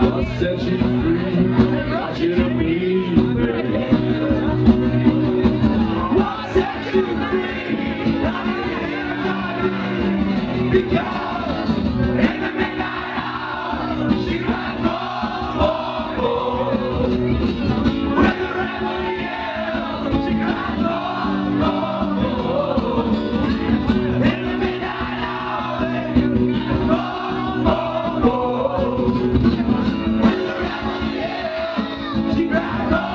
I'll set you free, got you to me, baby. I'll set you free, because in the midnight hour, she cried more. When the rebel yelled, she cried more. In the midnight hour, more. When the rebel yelled, she cried more.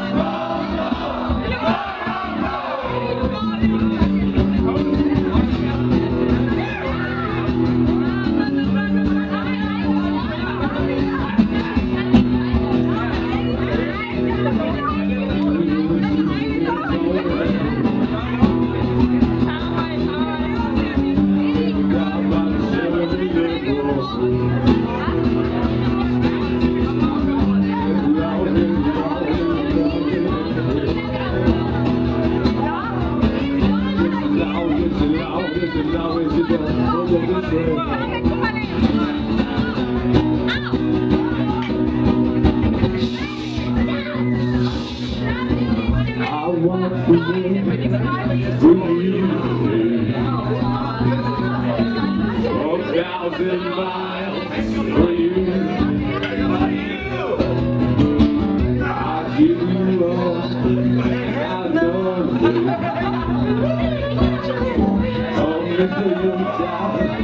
I want to live for you, 4,000 miles for you. I'll give you all I know. Oh, Mr. Youngstown.